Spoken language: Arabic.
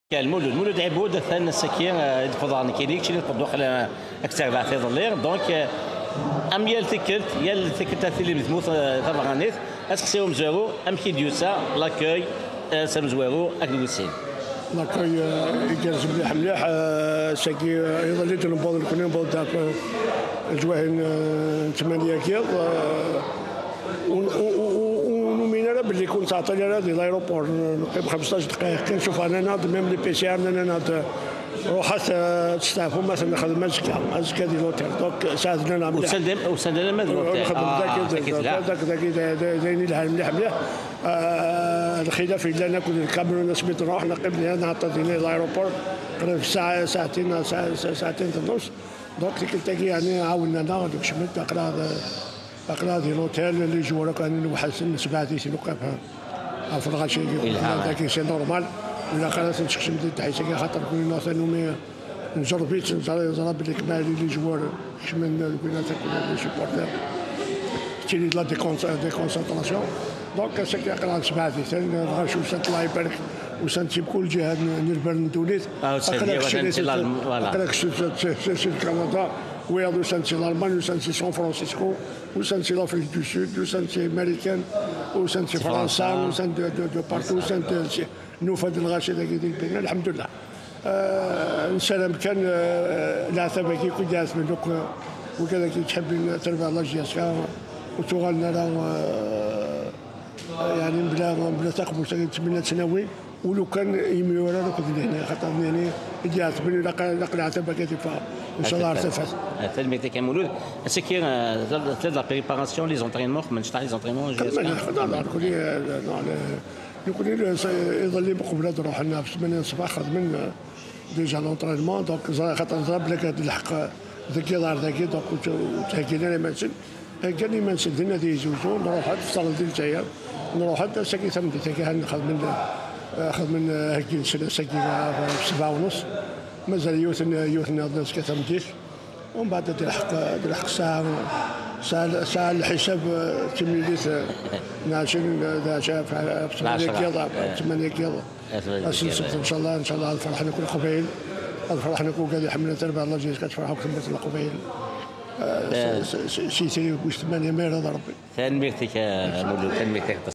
المولود عبود الثاني السكين يتفضل كيليك شي يتفضل على اكثر بعد تظلير دونك ام يال تكلت اللي مثموت طبعا نيت اسقسيهم زورو ام كي ديوسا لاكوي سمزوارو اكدوسين لاكوي يجلس مليح مليح ساكي يظل نبوض نبوض داك جواهن 8 كيل ونومينا باللي كنت عطاني انا دي لايروبور نقيم 15 دقائق كنشوف انا ناض ميم لي بي سي ار انا ناض روحات تستعفوا مثلا نخدم ازكا دي لوتيل دونك ساعدنا نعمل وسندنا مدرو داك دايني لها مليح مليح الخلاف الا انا كنت الكاميرون سميت نروح نقيم لي انا عطاتني لايروبور قريب ساعه ساعتين ونص دونك كنت يعني عاوننا انا دوك شمت أقلا دي لوتيل اللي جوا كان وحسن سبعتي سي نوقفها في الغاشي داك سي نورمال ولا خلاص نشخش من تحت خاطر كنا ثاني نجرب بيت نضرب لك بالي اللي جوا شمن كنا تاكل لي سوبورتر تيري لا دي كونسونطراسيون دونك ساكي أقلا سبعتي ثاني غاشي وسنت الله يبارك وسنتي بكل جهه نربر تونس أقلا سي كندا وياض وسانتي الألمان وسانتي سان فرانسيسكو وسانتي لافريك دو سود وسانتي أمريكان وسانتي فرنسا وسانتي دو بارتو وسانتي نوفد الغاشي داك البناء الحمد لله نسلم كان العتبة كي كنت جالس من دوك وكذا كي تحب تربع الله جياسكا وتغنى يعني بلا تقبل 8 سنوات ولو كان يميورا ناخذ هنا خاطر يعني جات بني لقى عتبة كتفها ان شاء الله ارتفعت. تلميذك يا مولود اسكي ثلاث لا بريباراسيون لي زونترينمون من شطح لي زونترينمون نكون يظل قبل نروح لنا في 8 الصباح خدمنا ديجا لونترينمون دونك خاطر ضرب لك هذا الحق ذاك دار ذاك دونك تهكينا لي منسل هكاني منسل دينا دي زوزو نروح حتى في الصاله ديال الجزائر نروح حتى ساكي ثمدي ساكي ناخذ من هكي ساكي في 7:30 مازال يوثنا الناس كثمديش ومن بعد تلحق ساعة الحساب تميليت 12 في 8 كيلو ان شاء الله الفرح نكون قبيل الفرح نكون قاعد يحملنا تربع الله جيس كتفرحوا كتبت قبيل شي 8 مير هذا ربي تنميتك مولود تنميتك